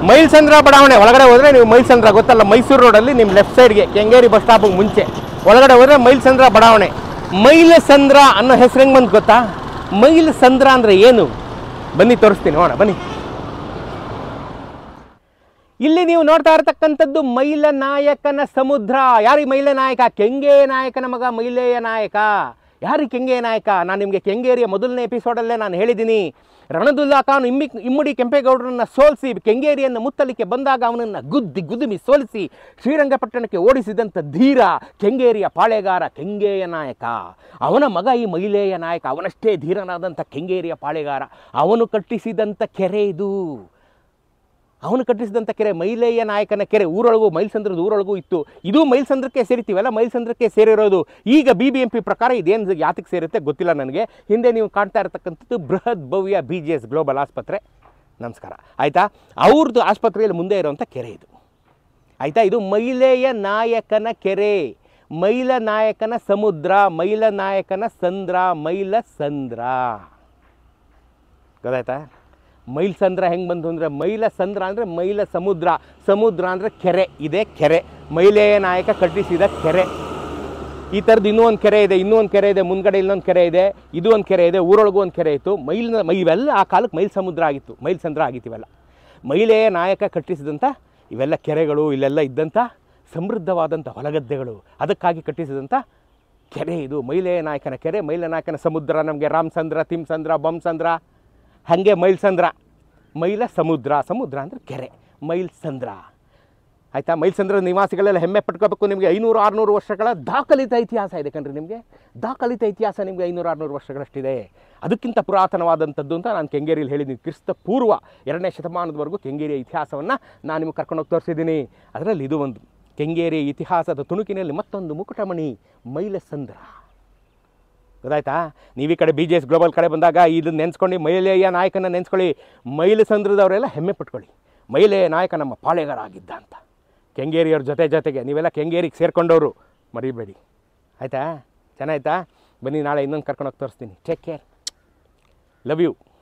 ಮೈಲ್ಸಂದ್ರ ಬಡಾವಣೆ ಒಳಗಡೆ ಹೋದರೆ ನೀವು ಮೈಲ್ಸಂದ್ರ ಗೊತ್ತಲ್ಲ, ಮೈಸೂರು ರೋಡಲ್ಲಿ ನಿಮ್ಮ ಲೆಫ್ಟ್ ಸೈಡ್ಗೆ ಕೆಂಗೇರಿ ಬಸ್ ಸ್ಟಾಪಿಗೆ ಮುಂಚೆ ಒಳಗಡೆ ಹೋದರೆ ಮೈಲ್ಸಂದ್ರ ಬಡಾವಣೆ. ಮೈಲಸಂದ್ರ ಅನ್ನೋ ಹೆಸರು ಹೆಂಗೆ ಬಂತು ಗೊತ್ತಾ? ಮೈಲಸಂದ್ರ ಅಂದರೆ ಏನು? ಬನ್ನಿ ತೋರಿಸ್ತೀನಿ, ನೋಡೋಣ ಬನ್ನಿ. ಇಲ್ಲಿ ನೀವು ನೋಡ್ತಾ ಇರತಕ್ಕಂಥದ್ದು ಮೈಲನಾಯಕನ ಸಮುದ್ರ. ಯಾರಿಗೆ ಮೈಲನಾಯಕ? ಕೆಂಗೇ ನಾಯಕನ ಮಗ ಮೈಲೇಯ ನಾಯಕ. ಯಾರಿಗೆ ಕೆಂಗೇ ನಾಯಕ? ನಾನು ನಿಮಗೆ ಕೆಂಗೇರಿಯ ಮೊದಲನೇ ಎಪಿಸೋಡಲ್ಲೇ ನಾನು ಹೇಳಿದ್ದೀನಿ. ರಣದುಲ್ಲಾ ಖಾನ್ ಇಮ್ಮಡಿ ಕೆಂಪೇಗೌಡರನ್ನು ಸೋಲಿಸಿ ಕೆಂಗೇರಿಯನ್ನು ಮುತ್ತಲಿಕ್ಕೆ ಬಂದಾಗ ಅವನನ್ನು ಗುದ್ದುಮಿ ಸೋಲಿಸಿ ಶ್ರೀರಂಗಪಟ್ಟಣಕ್ಕೆ ಓಡಿಸಿದಂಥ ಧೀರ ಕೆಂಗೇರಿಯ ಪಾಳೆಗಾರ ಕೆಂಗೇಯ ನಾಯಕ. ಅವನ ಮಗ ಈ ಮೈಲೇಯ ನಾಯಕ. ಅವನಷ್ಟೇ ಧೀರನಾದಂಥ ಕೆಂಗೇರಿಯ ಪಾಳೆಗಾರ. ಅವನು ಕಟ್ಟಿಸಿದಂಥ ಕೆರೆ ಇದು. ಅವನು ಕಟ್ಟಿಸಿದಂಥ ಕೆರೆ ಮೈಲೇಯ ನಾಯಕನ ಕೆರೆ. ಊರೊಳಗೂ ಮೈಲ್ಸಂದ್ರದ ಊರೊಳಗೂ ಇತ್ತು. ಇದು ಮೈಲ್ಸಂದ್ರಕ್ಕೆ ಸೇರಿತೀವಲ್ಲ, ಮೈಲ್ಸಂದ್ರಕ್ಕೆ ಸೇರಿರೋದು. ಈಗ BBMP ಪ್ರಕಾರ ಇದೇನು ಯಾತಕ್ಕೆ ಸೇರುತ್ತೆ ಗೊತ್ತಿಲ್ಲ ನನಗೆ. ಹಿಂದೆ ನೀವು ಕಾಣ್ತಾ ಇರತಕ್ಕಂಥದ್ದು ಬೃಹತ್ ಭವ್ಯ BGS ಗ್ಲೋಬಲ್ ಆಸ್ಪತ್ರೆ. ನಮಸ್ಕಾರ, ಆಯಿತಾ? ಅವ್ರದ್ದು ಆಸ್ಪತ್ರೆಯಲ್ಲಿ ಮುಂದೆ ಇರುವಂಥ ಕೆರೆ ಇದು, ಆಯಿತಾ? ಇದು ಮೈಲೇಯ ನಾಯಕನ ಕೆರೆ, ಮೈಲನಾಯಕನ ಸಮುದ್ರ, ಮೈಲನಾಯಕನ ಸಂದ್ರ, ಮೈಲಸಂದ್ರ. ಗೊತ್ತಾಯ್ತಾ? ಮೈಲ್ಸಂದ್ರ ಹೆಂಗೆ ಬಂತು ಅಂದರೆ, ಮೈಲಸಂದ್ರ ಅಂದರೆ ಮೈಲ ಸಮುದ್ರ, ಸಮುದ್ರ ಅಂದರೆ ಕೆರೆ. ಇದೇ ಕೆರೆ ಮೈಲೇಯ ನಾಯಕ ಕಟ್ಟಿಸಿದ ಕೆರೆ. ಈ ಥರದ್ದು ಇನ್ನೂ ಒಂದು ಕೆರೆ ಇದೆ, ಇನ್ನೂ ಒಂದು ಕೆರೆ ಇದೆ, ಮುಂದ್ಗಡೆ ಇಲ್ಲೊಂದು ಕೆರೆ ಇದೆ, ಇದು ಒಂದು ಕೆರೆ ಇದೆ, ಊರೊಳಗೂ ಒಂದು ಕೆರೆ ಇತ್ತು. ಇವೆಲ್ಲ ಆ ಕಾಲಕ್ಕೆ ಮೈಲ್ಸಂದ್ರ ಆಗಿತ್ತು, ಮೈಲ್ಸಂದ್ರ ಆಗಿತ್ತು ಇವೆಲ್ಲ. ಮೈಲೇಯ ನಾಯಕ ಕಟ್ಟಿಸಿದಂಥ ಇವೆಲ್ಲ ಕೆರೆಗಳು, ಇಲ್ಲೆಲ್ಲ ಇದ್ದಂಥ ಸಮೃದ್ಧವಾದಂಥ ಹೊಲಗದ್ದೆಗಳು, ಅದಕ್ಕಾಗಿ ಕಟ್ಟಿಸಿದಂಥ ಕೆರೆ ಇದು ಮೈಲೇಯ ನಾಯಕನ ಕೆರೆ. ಮೈಲನಾಯಕನ ಸಮುದ್ರ ನಮಗೆ ರಾಮಸಂದ್ರ, ತಿಮ್ಸಂದ್ರ, ಬೊಮ್ಮಸಂದ್ರ, ಹಾಗೆ ಮೈಲ್ಸಂದ್ರ. ಮೈಲ ಸಮುದ್ರ, ಸಮುದ್ರ ಅಂದರೆ ಕೆರೆ, ಮೈಲ್ಸಂದ್ರ. ಆಯಿತಾ? ಮೈಲ್ಸಂದ್ರದ ನಿವಾಸಿಗಳೆಲ್ಲ ಹೆಮ್ಮೆ ಪಟ್ಕೋಬೇಕು. ನಿಮಗೆ 500-600 ವರ್ಷಗಳ ದಾಖಲಿತ ಇತಿಹಾಸ ಇದೆ ಕಣ್ರಿ. ನಿಮಗೆ ದಾಖಲಿತ ಇತಿಹಾಸ ನಿಮಗೆ 500-600 ವರ್ಷಗಳಷ್ಟಿದೆ. ಅದಕ್ಕಿಂತ ಪುರಾತನವಾದಂಥದ್ದು ಅಂತ ನಾನು ಕೆಂಗೇರಿಯಲ್ಲಿ ಹೇಳಿದ್ದೀನಿ. ಕ್ರಿಸ್ತ ಪೂರ್ವ 2ನೇ ಶತಮಾನದವರೆಗೂ ಕೆಂಗೇರಿಯ ಇತಿಹಾಸವನ್ನು ನಾನು ನಿಮಗೆ ಕರ್ಕೊಂಡೋಗಿ ತೋರಿಸಿದ್ದೀನಿ. ಅದರಲ್ಲಿ ಇದು ಒಂದು ಕೆಂಗೇರಿಯ ಇತಿಹಾಸದ ತುಣುಕಿನಲ್ಲಿ ಮತ್ತೊಂದು ಮುಕುಟಮಣಿ ಮೈಲಸಂದ್ರ. ಗೊತ್ತಾಯ್ತಾ? ನೀವು ಈ ಕಡೆ BGS ಗ್ಲೋಬಲ್ ಕಡೆ ಬಂದಾಗ ಇದನ್ನು ನೆನೆಸ್ಕೊಂಡು ಮೈಲೇಯ ನಾಯಕನ ನೆನೆಸ್ಕೊಳ್ಳಿ. ಮೈಲಸಂದ್ರದವರೆಲ್ಲ ಹೆಮ್ಮೆ ಪಟ್ಕೊಳ್ಳಿ, ಮೈಲೇಯ ನಾಯಕ ನಮ್ಮ ಪಾಳೆಗಾರ ಆಗಿದ್ದ ಅಂತ. ಕೆಂಗೇರಿಯವ್ರ ಜೊತೆಗೆ ನೀವೆಲ್ಲ ಕೆಂಗೇರಿಗೆ ಸೇರ್ಕೊಂಡವರು, ಮರಿಬೇಡಿ. ಆಯಿತಾ? ಚೆನ್ನಾಯ್ತಾ? ಬನ್ನಿ, ನಾಳೆ ಇನ್ನೊಂದು ಕರ್ಕೊಂಡೋಗಿ ತೋರಿಸ್ತೀನಿ. Take care, love you.